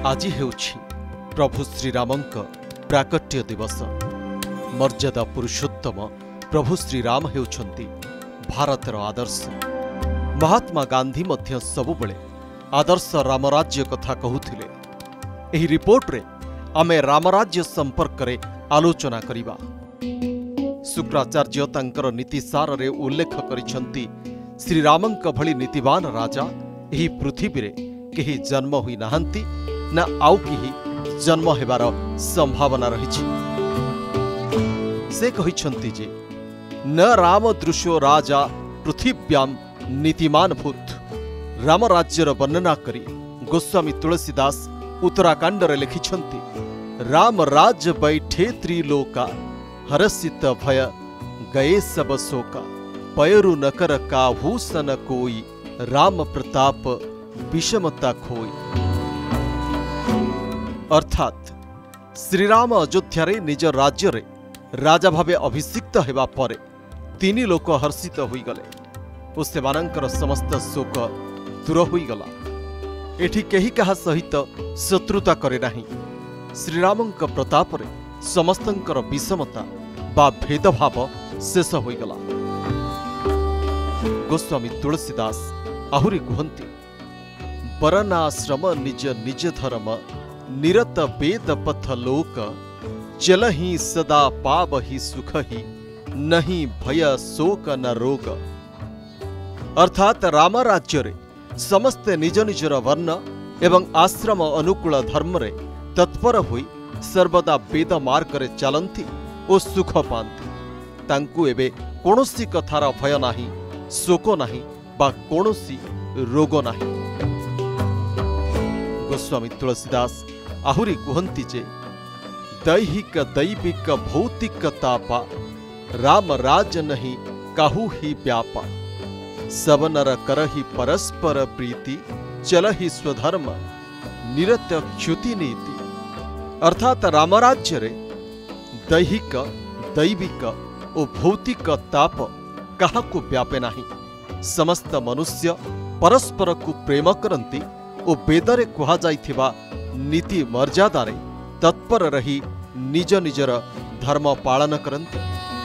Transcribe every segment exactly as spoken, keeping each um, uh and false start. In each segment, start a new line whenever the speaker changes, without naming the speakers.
आज हेउछि प्रभु श्रीरामंक प्राकट्य दिवस। मर्यादा पुरुषोत्तम प्रभु श्रीराम हेउछंती भारतर आदर्श। महात्मा गांधी मध्य सबुबले आदर्श रामराज्य कथा कहूथिले। एही रिपोर्ट रे आमे रामराज्य संपर्क रे आलोचना करिबा। शुक्राचार्य तांकर नीतिसार रे उल्लेख करिसंती श्रीरामंक भली नीतिवान राजा एही पृथ्वी रे केही जन्म होई नाहंती ना आउ केही जन्म हेबार संभावना रहिछि। से कहिसंती जे न राम दृश्यो राजा पृथिव्याम नीतिमान भूत। राम राज्यर वर्णना करी गोस्वामी तुलसीदास उत्तराखंड रे लिखिछंती राम राज बैठे त्रिलोका हरसित भय गए सब शोका। पयरु नकर काहू सन कोई राम प्रताप विषमता खोई। अर्थात श्रीराम अयोध्या रे निज राज्य रे राजा भावे अभिषिक्त हेबा परे तीन लोक हर्षित होई गले ओ सेमानंकर समस्त शोक दूर होई गला। एठी केही कहा सहित शत्रुता करे नाही। श्रीरामंक प्रताप रे समस्तंकर विषमता बा भेदभाव शेष होई गला। गोस्वामी तुलसीदास आहुरी कहंती बरनाश्रम निज निज धर्म निरत वेद पथ लोक चलहि सदा पावहि सुखहि नहीं भय शोक न रोग। अर्थात राम राज्य रे समस्ते निज निजर वर्ण एवं आश्रम अनुकूल धर्म रे तत्पर होई सर्वदा वेद मार्ग रे चलंती ओ सुख पांती। तांकु एबे कोनोसी कथार भय नाही, शोक नाही बा कोनोसी रोग नाही। गोस्वामी तुलसीदास आहुरी कहंती जे दैहिक दैविक भौतिक तापा राम राज नहीं काहू ही व्यापा। सब नर करहि परस्पर प्रीति चलहि स्वधर्म निरत च्युति नीति। अर्थात रामराज्य रे दैहिक दैविक और भौतिक ताप काहाकु व्यापे नाही। समस्त मनुष्य परस्पर को प्रेम करंती और वेदरे कहा जाइथिबा नीति मर्यादा रे तत्पर रही निज निजर धर्म पालन करंती।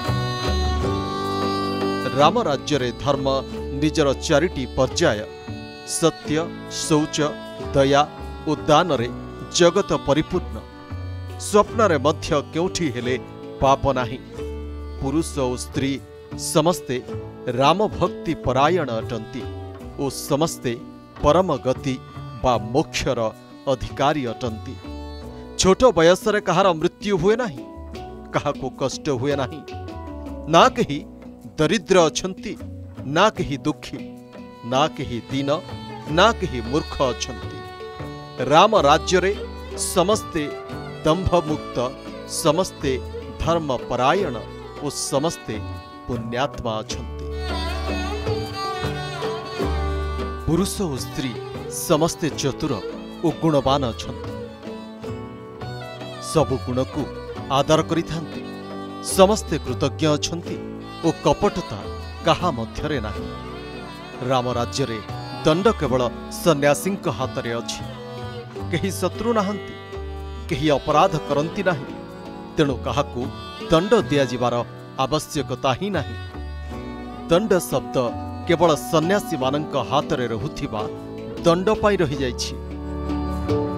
राम राज्य रे धर्म निजर चारिटी पर्याय सत्य शौच दया और दान रे जगत परिपूर्ण। स्वप्न रे मध्य केउठी हेले पाप नाही। पुरुष और स्त्री समस्ते राम भक्ति परायण अटंती और समस्ते परम गति बा मोक्षर अधिकारी अटंती। छोट बयस रे कहार मृत्यु हुए नाही, काहाको कष्ट हुए नाही। ना कही दरिद्र अछंती, ना कही दुखी, ना कही दीन, ना कही मूर्ख अछंती। राम राज्य रे समस्ते दंभ मुक्त, समस्ते धर्म परायण और समस्ते पुण्यात्मा अछंती। पुरुष और स्त्री समस्ते चतुर और गुणवान अछंती। सबु गुण को आदर करिथांती। समस्ते कृतज्ञ अछंती और कपटता काहा मध्यरे नाही। राम राज्य रे दंड केवल सन्यासींक हाथ रे अछि। केही शत्रु नाहंती, केही अपराध करंती नाही। तेणु काहाकू दंड दिया जिबार आवश्यकता ही नाही। दंड शब्द केवल सन्यासी मानंक हाथ रे रहुथिबा दंड पाई रही जाइछि।